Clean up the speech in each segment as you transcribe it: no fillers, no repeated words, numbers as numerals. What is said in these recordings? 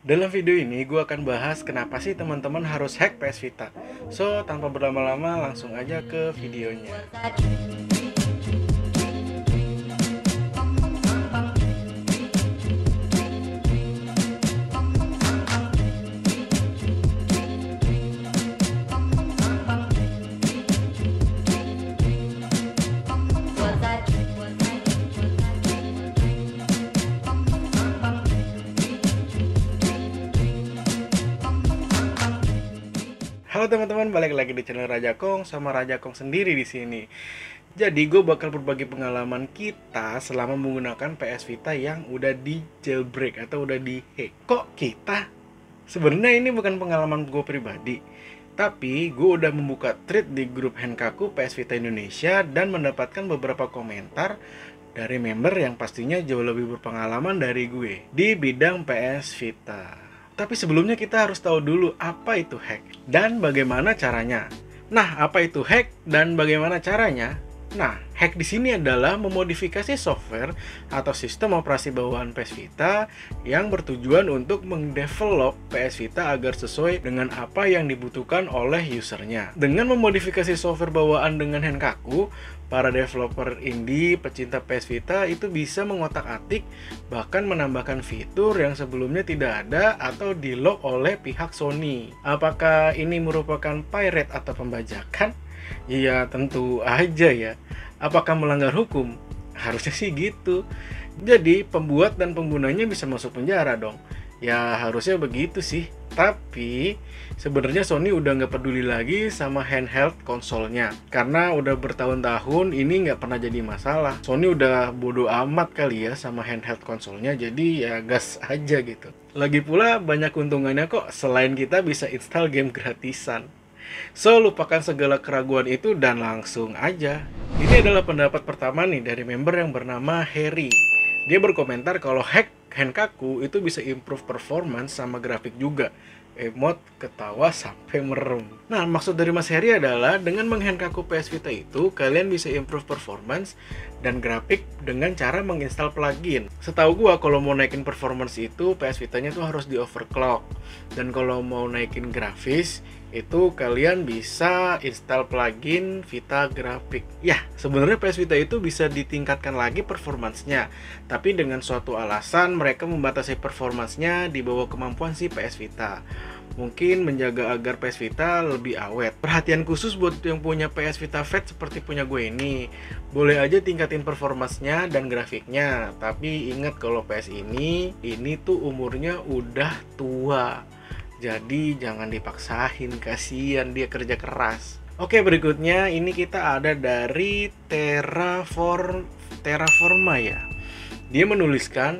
Dalam video ini gue akan bahas kenapa sih teman-teman harus hack PS Vita. So, tanpa berlama-lama langsung aja ke videonya. Halo teman-teman, balik lagi di channel Raja Kong sama Raja Kong sendiri di sini. Jadi gue bakal berbagi pengalaman kita selama menggunakan PS Vita yang udah di jailbreak atau udah di hack. Kok kita? Sebenarnya ini bukan pengalaman gue pribadi, tapi gue udah membuka thread di grup Henkaku PS Vita Indonesia dan mendapatkan beberapa komentar dari member yang pastinya jauh lebih berpengalaman dari gue di bidang PS Vita. Tapi sebelumnya kita harus tahu dulu apa itu hack dan bagaimana caranya. Nah, apa itu hack dan bagaimana caranya? Nah, hack di sini adalah memodifikasi software atau sistem operasi bawaan PS Vita yang bertujuan untuk mendevelop PS Vita agar sesuai dengan apa yang dibutuhkan oleh usernya. Dengan memodifikasi software bawaan dengan Henkaku, para developer indie pecinta PS Vita itu bisa mengotak-atik bahkan menambahkan fitur yang sebelumnya tidak ada atau di-lock oleh pihak Sony. Apakah ini merupakan pirate atau pembajakan? Iya, tentu aja ya. Apakah melanggar hukum? Harusnya sih gitu. Jadi pembuat dan penggunanya bisa masuk penjara dong. Ya harusnya begitu sih. Tapi sebenarnya Sony udah nggak peduli lagi sama handheld konsolnya, karena udah bertahun-tahun ini nggak pernah jadi masalah. Sony udah bodo amat kali ya sama handheld konsolnya, jadi ya gas aja gitu. Lagi pula banyak keuntungannya kok selain kita bisa install game gratisan. So, lupakan segala keraguan itu dan langsung aja. Ini adalah pendapat pertama nih dari member yang bernama Harry. Dia berkomentar kalau hack Henkaku itu bisa improve performance sama grafik juga. Emot ketawa sampai merem. Nah, maksud dari Mas Heri adalah dengan menghenkaku PS Vita itu kalian bisa improve performance dan grafik dengan cara menginstal plugin. Setahu gua kalau mau naikin performance itu PS Vitanya tuh harus di overclock. Dan kalau mau naikin grafis itu kalian bisa install plugin Vita Graphic. Ya, sebenarnya PS Vita itu bisa ditingkatkan lagi performancenya, tapi dengan suatu alasan mereka membatasi performancenya di bawah kemampuan si PS Vita. Mungkin menjaga agar PS Vita lebih awet. Perhatian khusus buat yang punya PS Vita Fat seperti punya gue ini. Boleh aja tingkatin performancenya dan grafiknya, tapi ingat kalau PS ini tuh umurnya udah tua. Jadi jangan dipaksain, kasihan dia kerja keras. Oke, berikutnya ini kita ada dari Terraforma ya. Dia menuliskan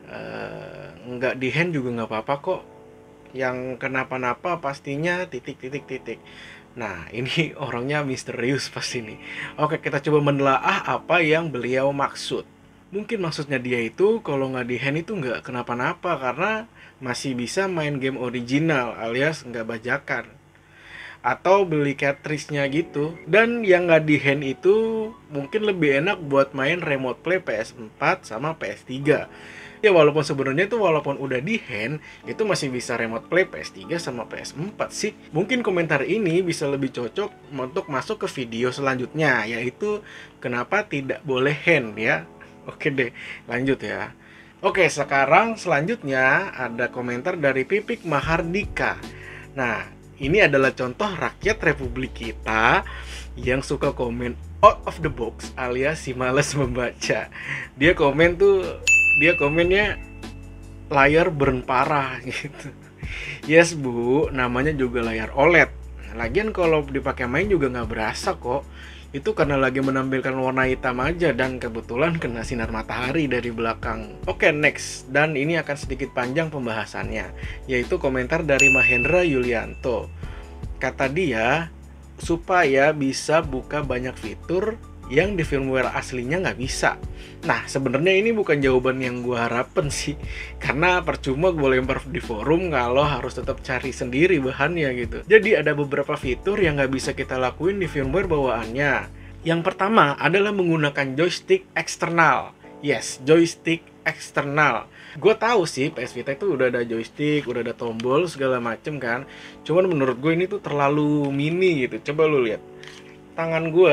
nggak di hand juga nggak apa-apa kok. Yang kenapa-napa pastinya titik. Nah, ini orangnya misterius pasti nih. Oke, kita coba menelaah apa yang beliau maksud. Mungkin maksudnya dia itu kalau nggak di hand itu nggak kenapa-napa karena masih bisa main game original alias nggak bajakan. Atau beli cartridge-nya gitu. Dan yang nggak di hand itu mungkin lebih enak buat main remote play PS4 sama PS3. Ya walaupun sebenarnya itu walaupun udah di hand itu masih bisa remote play PS3 sama PS4 sih. Mungkin komentar ini bisa lebih cocok untuk masuk ke video selanjutnya, yaitu kenapa tidak boleh hand ya. Oke deh, lanjut ya. Oke, sekarang selanjutnya ada komentar dari Pipik Mahardika. Nah, ini adalah contoh rakyat republik kita yang suka komen out of the box alias si males membaca. Dia komennya layar burn parah gitu. Yes bu, namanya juga layar OLED. Lagian kalau dipakai main juga nggak berasa kok. Itu karena lagi menampilkan warna hitam aja dan kebetulan kena sinar matahari dari belakang. Oke, next. Dan ini akan sedikit panjang pembahasannya, yaitu komentar dari Mahendra Yulianto. Kata dia, supaya bisa buka banyak fitur yang di firmware aslinya nggak bisa. Nah, sebenarnya ini bukan jawaban yang gue harapin sih, karena percuma gue lempar di forum kalau harus tetap cari sendiri bahannya gitu. Jadi ada beberapa fitur yang nggak bisa kita lakuin di firmware bawaannya. Yang pertama adalah menggunakan joystick eksternal. Yes, joystick eksternal. Gue tahu sih PS Vita itu udah ada joystick, udah ada tombol segala macem kan. Cuman menurut gue ini tuh terlalu mini gitu. Coba lu lihat tangan gue,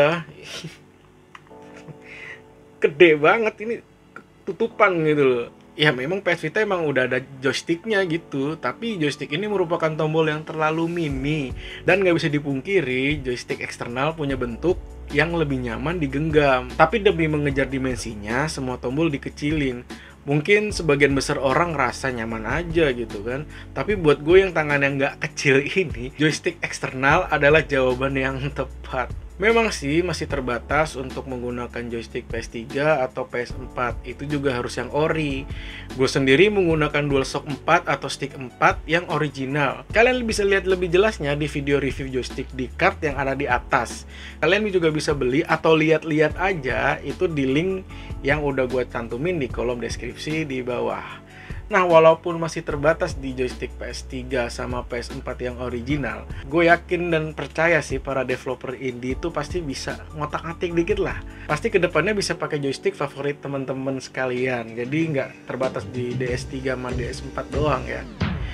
gede banget ini, tutupan gitu loh. Ya memang PS Vita emang udah ada joysticknya gitu, tapi joystick ini merupakan tombol yang terlalu mini. Dan nggak bisa dipungkiri, joystick eksternal punya bentuk yang lebih nyaman digenggam. Tapi demi mengejar dimensinya, semua tombol dikecilin. Mungkin sebagian besar orang rasa nyaman aja gitu kan. Tapi buat gue yang tangan yang nggak kecil ini, joystick eksternal adalah jawaban yang tepat. Memang sih masih terbatas untuk menggunakan joystick PS3 atau PS4. Itu juga harus yang ori. Gue sendiri menggunakan DualShock 4 atau Stick 4 yang original. Kalian bisa lihat lebih jelasnya di video review joystick di card yang ada di atas. Kalian juga bisa beli atau lihat-lihat aja itu di link yang udah gue cantumin di kolom deskripsi di bawah. Nah, walaupun masih terbatas di joystick PS3 sama PS4 yang original, gue yakin dan percaya sih para developer indie itu pasti bisa ngotak-atik dikit lah. Pasti kedepannya bisa pakai joystick favorit teman-teman sekalian. Jadi nggak terbatas di DS3 sama DS4 doang ya.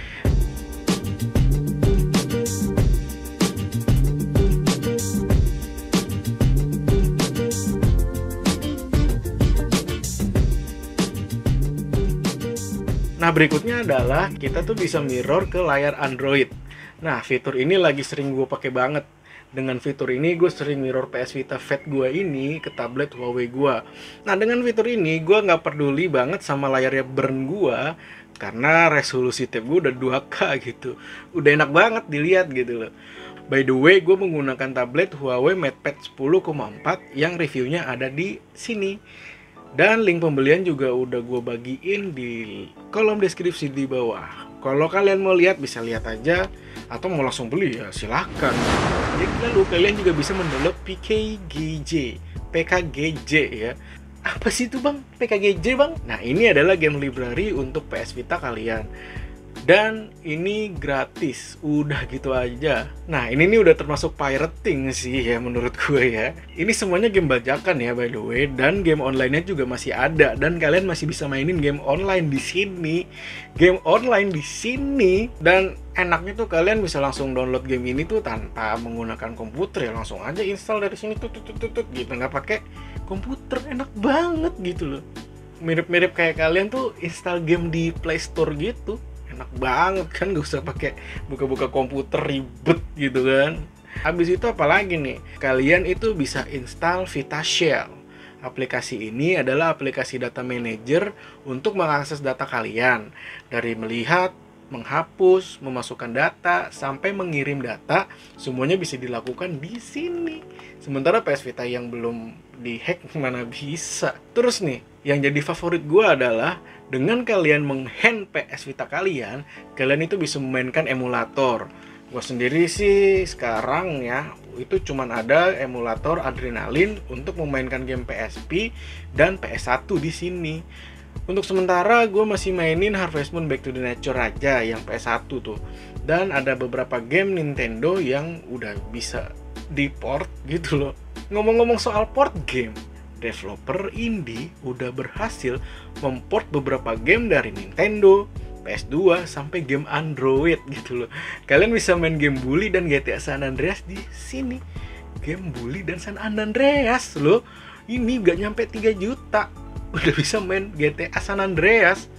Nah, berikutnya adalah kita tuh bisa mirror ke layar Android. Nah, fitur ini lagi sering gue pakai banget. Dengan fitur ini gue sering mirror PS Vita Fat gue ini ke tablet Huawei gue. Nah, dengan fitur ini gue nggak peduli banget sama layarnya burn gue, karena resolusi tab gue udah 2K gitu. Udah enak banget dilihat gitu loh. By the way, gue menggunakan tablet Huawei MatePad 10,4 yang reviewnya ada di sini. Dan link pembelian juga udah gue bagiin di kolom deskripsi di bawah. Kalau kalian mau lihat bisa lihat aja, atau mau langsung beli ya silahkan. Jadi lalu kalian juga bisa mendownload PKGJ ya. Apa sih itu bang? PKGJ bang? Nah, ini adalah game library untuk PS Vita kalian. Dan ini gratis, udah gitu aja. Nah, ini nih udah termasuk pirating sih ya menurut gue ya. Ini semuanya game bajakan ya by the way, dan game online-nya juga masih ada, dan kalian masih bisa mainin game online di sini. Game online di sini, dan enaknya tuh kalian bisa langsung download game ini tuh tanpa menggunakan komputer ya, langsung aja install dari sini tut gitu, nggak pakai komputer, enak banget gitu loh. Mirip-mirip kayak kalian tuh install game di Play Store gitu. Enak banget kan, gak usah pakai buka-buka komputer ribet gitu kan. Habis itu apalagi nih, kalian itu bisa install VitaShell. Aplikasi ini adalah aplikasi data manager untuk mengakses data kalian, dari melihat, menghapus, memasukkan data, sampai mengirim data, semuanya bisa dilakukan di sini. Sementara PS Vita yang belum dihack mana bisa. Terus nih, yang jadi favorit gue adalah dengan kalian meng-hand PS Vita kalian itu bisa memainkan emulator. Gue sendiri sih sekarang ya, itu cuman ada emulator Adrenaline untuk memainkan game PSP dan PS1 di sini. Untuk sementara gue masih mainin Harvest Moon Back to the Nature aja yang PS1 tuh. Dan ada beberapa game Nintendo yang udah bisa di-port gitu loh. Ngomong-ngomong soal port game, developer indie udah berhasil memport beberapa game dari Nintendo, PS2 sampai game Android gitu loh. Kalian bisa main game Bully dan GTA San Andreas di sini. Game Bully dan San Andreas loh. Ini gak nyampe 3 juta udah bisa main GTA San Andreas.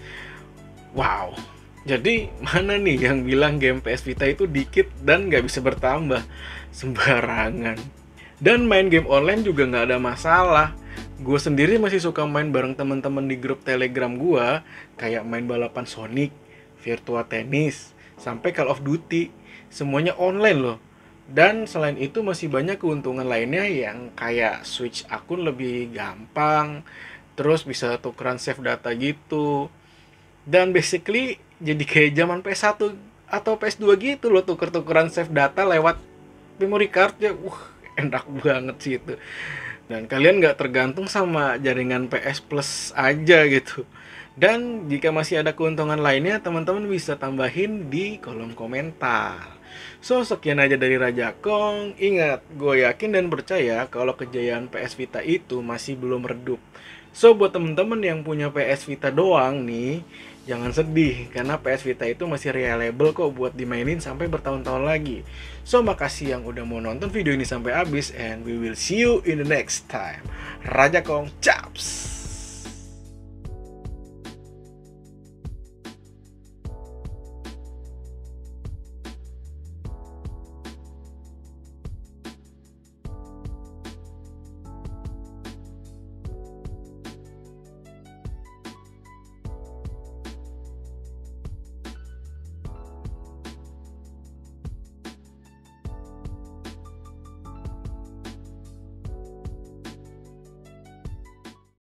Wow. Jadi mana nih yang bilang game PS Vita itu dikit dan gak bisa bertambah? Sembarangan. Dan main game online juga nggak ada masalah. Gue sendiri masih suka main bareng teman-teman di grup Telegram gue, kayak main balapan Sonic, Virtua Tennis, sampai Call of Duty. Semuanya online loh. Dan selain itu masih banyak keuntungan lainnya yang kayak switch akun lebih gampang, terus bisa tukeran save data gitu. Dan basically jadi kayak zaman PS1 atau PS2 gitu loh, tuker-tukeran save data lewat memory card ya. Enak banget sih itu. Dan kalian nggak tergantung sama jaringan PS Plus aja gitu. Dan jika masih ada keuntungan lainnya, teman-teman bisa tambahin di kolom komentar. So, sekian aja dari Raja Kong. Ingat, gue yakin dan percaya kalau kejayaan PS Vita itu masih belum redup. So, buat teman-teman yang punya PS Vita doang nih, Jangan sedih, karena PS Vita itu masih reliable kok buat dimainin sampai bertahun-tahun lagi. So, makasih yang udah mau nonton video ini sampai habis, and we will see you in the next time. Raja Kong, Chaps!